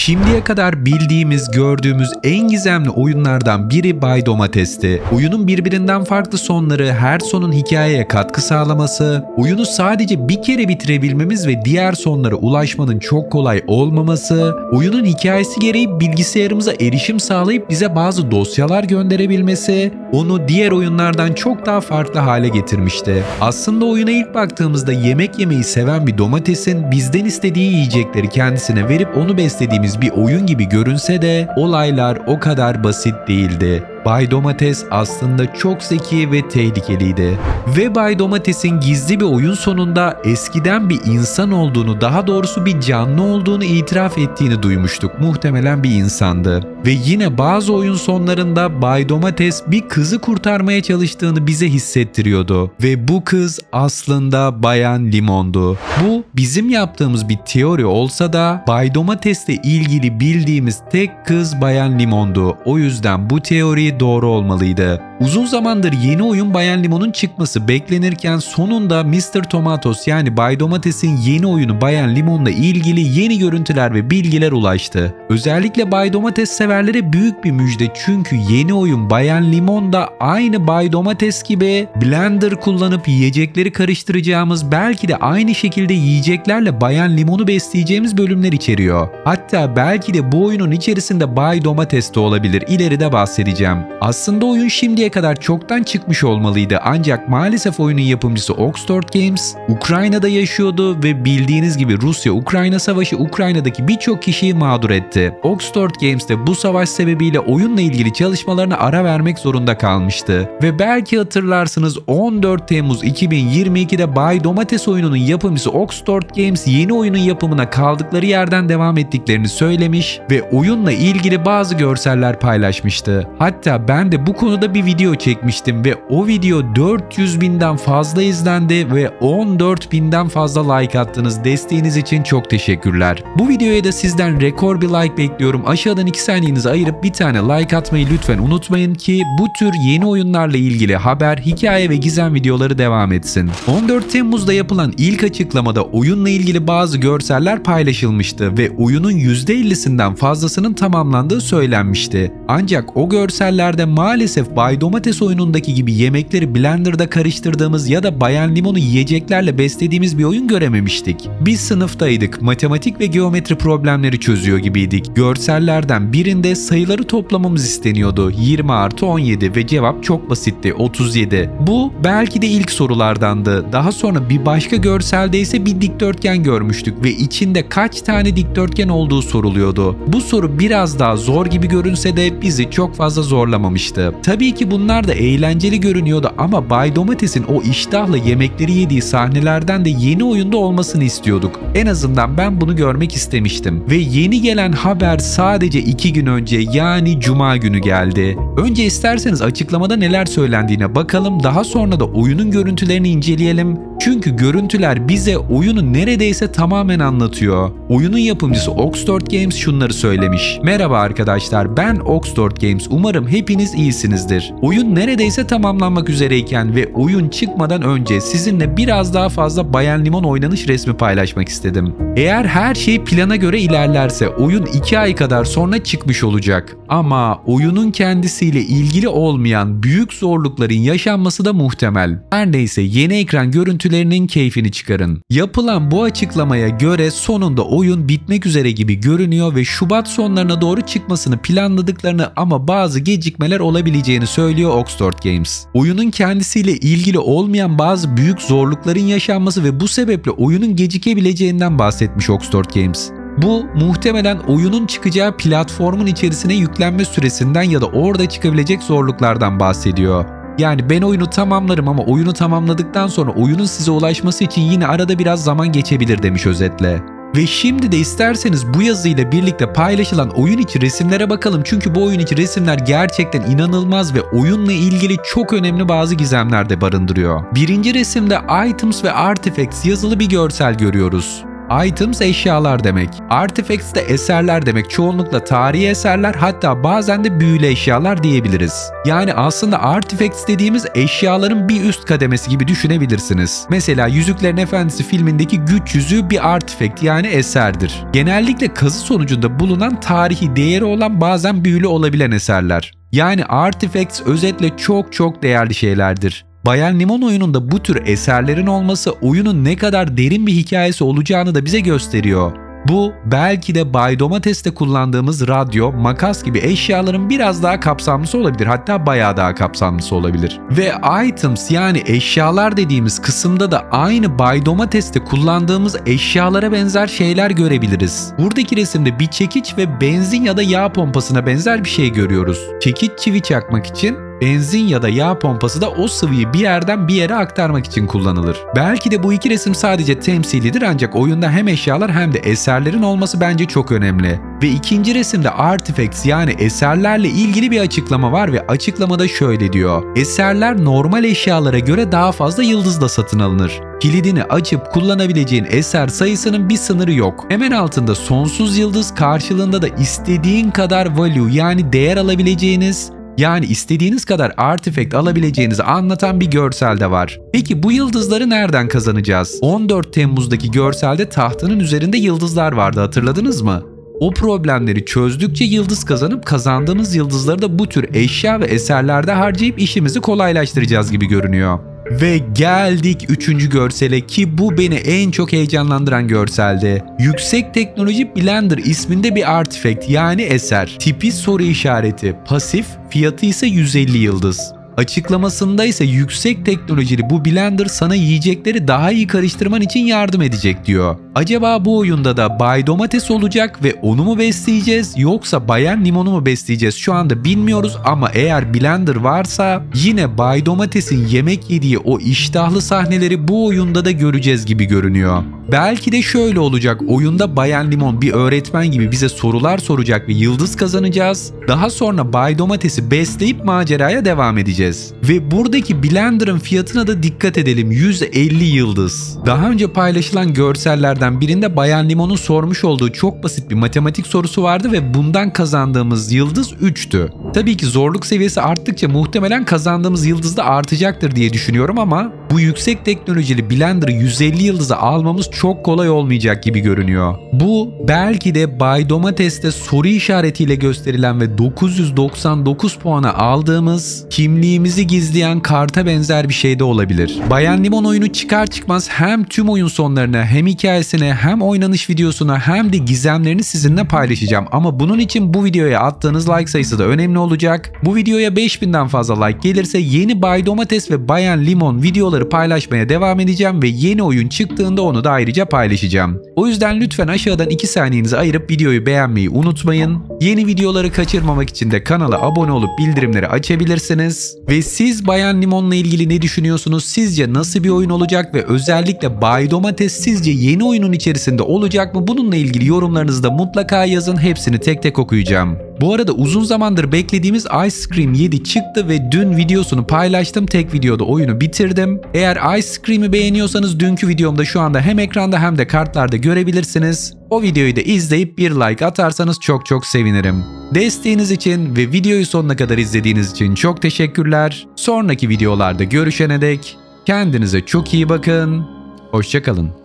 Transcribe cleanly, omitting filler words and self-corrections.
Şimdiye kadar bildiğimiz, gördüğümüz en gizemli oyunlardan biri Bay Domates'ti. Oyunun birbirinden farklı sonları, her sonun hikayeye katkı sağlaması, oyunu sadece bir kere bitirebilmemiz ve diğer sonlara ulaşmanın çok kolay olmaması, oyunun hikayesi gereği bilgisayarımıza erişim sağlayıp bize bazı dosyalar gönderebilmesi, onu diğer oyunlardan çok daha farklı hale getirmişti. Aslında oyuna ilk baktığımızda yemek yemeyi seven bir domatesin bizden istediği yiyecekleri kendisine verip onu beslediğimiz bir oyun gibi görünse de olaylar o kadar basit değildi. Bay Domates aslında çok zeki ve tehlikeliydi. Ve Bay Domates'in gizli bir oyun sonunda eskiden bir insan olduğunu, daha doğrusu bir canlı olduğunu itiraf ettiğini duymuştuk. Muhtemelen bir insandı. Ve yine bazı oyun sonlarında Bay Domates bir kızı kurtarmaya çalıştığını bize hissettiriyordu. Ve bu kız aslında Bayan Limon'du. Bu bizim yaptığımız bir teori olsa da Bay Domates'le ilgili bildiğimiz tek kız Bayan Limon'du. O yüzden bu teori doğru olmalıydı. Uzun zamandır yeni oyun Bayan Limon'un çıkması beklenirken sonunda Mr. Tomatos yani Bay Domates'in yeni oyunu Bayan Limon'la ilgili yeni görüntüler ve bilgiler ulaştı. Özellikle Bay Domates severlere büyük bir müjde çünkü yeni oyun Bayan Limon da aynı Bay Domates gibi blender kullanıp yiyecekleri karıştıracağımız, belki de aynı şekilde yiyeceklerle Bayan Limon'u besleyeceğimiz bölümler içeriyor. Hatta belki de bu oyunun içerisinde Bay Domates de olabilir. İleride bahsedeceğim. Aslında oyun şimdiye kadar çoktan çıkmış olmalıydı ancak maalesef oyunun yapımcısı Oxford Games Ukrayna'da yaşıyordu ve bildiğiniz gibi Rusya-Ukrayna savaşı Ukrayna'daki birçok kişiyi mağdur etti. Oxford Games de bu savaş sebebiyle oyunla ilgili çalışmalarına ara vermek zorunda kalmıştı. Ve belki hatırlarsınız 14 Temmuz 2022'de Bay Domates oyununun yapımcısı Oxford Games yeni oyunun yapımına kaldıkları yerden devam ettiklerini söylemiş ve oyunla ilgili bazı görseller paylaşmıştı. Hatta ben de bu konuda bir video çekmiştim ve o video 400.000'den fazla izlendi ve 14.000'den fazla like attınız. Desteğiniz için çok teşekkürler. Bu videoya da sizden rekor bir like bekliyorum. Aşağıdan 2 saniyenizi ayırıp bir tane like atmayı lütfen unutmayın ki bu tür yeni oyunlarla ilgili haber, hikaye ve gizem videoları devam etsin. 14 Temmuz'da yapılan ilk açıklamada oyunla ilgili bazı görseller paylaşılmıştı ve oyunun %50'sinden fazlasının tamamlandığı söylenmişti. Ancak o görsellerde maalesef Bay Domates oyunundaki gibi yemekleri blenderda karıştırdığımız ya da Bayan Limon'u yiyeceklerle beslediğimiz bir oyun görememiştik. Biz sınıftaydık, matematik ve geometri problemleri çözüyor gibiydik. Görsellerden birinde sayıları toplamamız isteniyordu. 20 artı 17 ve cevap çok basitti, 37. Bu belki de ilk sorulardandı. Daha sonra bir başka görselde ise bir dikdörtgen görmüştük ve içinde kaç tane dikdörtgen olduğu soruluyordu. Bu soru biraz daha zor gibi görünse de bizi çok fazla zorlamamıştı. Tabii ki bunlar da eğlenceli görünüyordu ama Bay Domates'in o iştahla yemekleri yediği sahnelerden de yeni oyunda olmasını istiyorduk. En azından ben bunu görmek istemiştim. Ve yeni gelen haber sadece 2 gün önce yani Cuma günü geldi. Önce isterseniz açıklamada neler söylendiğine bakalım, daha sonra da oyunun görüntülerini inceleyelim. Çünkü görüntüler bize oyunu neredeyse tamamen anlatıyor. Oyunun yapımcısı Oxford Games şunları söylemiş. Merhaba arkadaşlar, ben Oxford Games. Umarım hepiniz iyisinizdir. Oyun neredeyse tamamlanmak üzereyken ve oyun çıkmadan önce sizinle biraz daha fazla Bayan Limon oynanış resmi paylaşmak istedim. Eğer her şey plana göre ilerlerse oyun 2 ay kadar sonra çıkmış olacak. Ama oyunun kendisiyle ilgili olmayan büyük zorlukların yaşanması da muhtemel. Her neyse, yeni ekran görüntülerinin keyfini çıkarın. Yapılan bu açıklamaya göre sonunda oyun bitmek üzere gibi görünüyor ve Şubat sonlarına doğru çıkmasını planladıklarını ama bazı gecikmeler olabileceğini söylüyor Oxford Games. Oyunun kendisiyle ilgili olmayan bazı büyük zorlukların yaşanması ve bu sebeple oyunun gecikebileceğinden bahsetmiş Oxford Games. Bu muhtemelen oyunun çıkacağı platformun içerisine yüklenme süresinden ya da orada çıkabilecek zorluklardan bahsediyor. Yani ben oyunu tamamlarım ama oyunu tamamladıktan sonra oyunun size ulaşması için yine arada biraz zaman geçebilir demiş özetle. Ve şimdi de isterseniz bu yazıyla birlikte paylaşılan oyun içi resimlere bakalım. Çünkü bu oyun içi resimler gerçekten inanılmaz ve oyunla ilgili çok önemli bazı gizemler de barındırıyor. Birinci resimde Items ve Artifacts yazılı bir görsel görüyoruz. Items eşyalar demek. Artifacts de eserler demek. Çoğunlukla tarihi eserler, hatta bazen de büyülü eşyalar diyebiliriz. Yani aslında artifacts dediğimiz eşyaların bir üst kademesi gibi düşünebilirsiniz. Mesela Yüzüklerin Efendisi filmindeki güç yüzüğü bir artifact, yani eserdir. Genellikle kazı sonucunda bulunan, tarihi değeri olan, bazen büyülü olabilen eserler. Yani artifacts özetle çok değerli şeylerdir. Bayan Limon oyununda bu tür eserlerin olması oyunun ne kadar derin bir hikayesi olacağını da bize gösteriyor. Bu belki de Bay Domates'te kullandığımız radyo, makas gibi eşyaların biraz daha kapsamlısı olabilir. Hatta bayağı daha kapsamlısı olabilir. Ve items, yani eşyalar dediğimiz kısımda da aynı Bay Domates'te kullandığımız eşyalara benzer şeyler görebiliriz. Buradaki resimde bir çekiç ve benzin ya da yağ pompasına benzer bir şey görüyoruz. Çekiç çivi çakmak için, benzin ya da yağ pompası da o sıvıyı bir yerden bir yere aktarmak için kullanılır. Belki de bu iki resim sadece temsilidir, ancak oyunda hem eşyalar hem de eserlerin olması bence çok önemli. Ve ikinci resimde artifacts, yani eserlerle ilgili bir açıklama var ve açıklamada şöyle diyor: eserler normal eşyalara göre daha fazla yıldızla satın alınır. Kilidini açıp kullanabileceğin eser sayısının bir sınırı yok. Hemen altında sonsuz yıldız, karşılığında da istediğin kadar value, yani değer alabileceğiniz, yani istediğiniz kadar artifact alabileceğinizi anlatan bir görsel de var. Peki bu yıldızları nereden kazanacağız? 14 Temmuz'daki görselde tahtının üzerinde yıldızlar vardı, hatırladınız mı? O problemleri çözdükçe yıldız kazanıp kazandığımız yıldızları da bu tür eşya ve eserlerde harcayıp işimizi kolaylaştıracağız gibi görünüyor. Ve geldik 3. görsele, ki bu beni en çok heyecanlandıran görseldi. Yüksek Teknoloji Blender isminde bir artifact, yani eser. Tipi soru işareti, pasif, fiyatı ise 150 yıldız. Açıklamasında ise yüksek teknolojili bu blender sana yiyecekleri daha iyi karıştırman için yardım edecek diyor. Acaba bu oyunda da Bay Domates olacak ve onu mu besleyeceğiz, yoksa Bayan Limon'u mu besleyeceğiz şu anda bilmiyoruz, ama eğer blender varsa yine Bay Domates'in yemek yediği o iştahlı sahneleri bu oyunda da göreceğiz gibi görünüyor. Belki de şöyle olacak: oyunda Bayan Limon bir öğretmen gibi bize sorular soracak ve yıldız kazanacağız. Daha sonra Bay Domates'i besleyip maceraya devam edeceğiz. Ve buradaki blender'ın fiyatına da dikkat edelim: 150 yıldız. Daha önce paylaşılan görsellerden birinde Bayan Limon'un sormuş olduğu çok basit bir matematik sorusu vardı ve bundan kazandığımız yıldız 3'tü. Tabii ki zorluk seviyesi arttıkça muhtemelen kazandığımız yıldız da artacaktır diye düşünüyorum, ama bu yüksek teknolojili blender'ı 150 yıldıza almamız çok kolay olmayacak gibi görünüyor. Bu belki de Bay Domates'te soru işaretiyle gösterilen ve 999 puana aldığımız, kimliğimizi gizleyen karta benzer bir şey de olabilir. Bayan Limon oyunu çıkar çıkmaz hem tüm oyun sonlarını, hem hikayesini, hem oynanış videosunu, hem de gizemlerini sizinle paylaşacağım. Ama bunun için bu videoya attığınız like sayısı da önemli olacak. Bu videoya 5000'den fazla like gelirse yeni Bay Domates ve Bayan Limon videoları paylaşmaya devam edeceğim ve yeni oyun çıktığında onu da ayrıca paylaşacağım. O yüzden lütfen aşağıdan 2 saniyenizi ayırıp videoyu beğenmeyi unutmayın. Yeni videoları kaçırmamak için de kanala abone olup bildirimleri açabilirsiniz. Ve siz Bayan Limon'la ilgili ne düşünüyorsunuz? Sizce nasıl bir oyun olacak ve özellikle Bay Domates sizce yeni oyunun içerisinde olacak mı? Bununla ilgili yorumlarınızı da mutlaka yazın. Hepsini tek tek okuyacağım. Bu arada uzun zamandır beklediğimiz Ice Cream 7 çıktı ve dün videosunu paylaştım. Tek videoda oyunu bitirdim. Eğer Ice Cream'i beğeniyorsanız dünkü videomda şu anda hem ekranda hem de kartlarda görebilirsiniz. O videoyu da izleyip bir like atarsanız çok sevinirim. Desteğiniz için ve videoyu sonuna kadar izlediğiniz için çok teşekkürler. Sonraki videolarda görüşene dek kendinize çok iyi bakın. Hoşça kalın.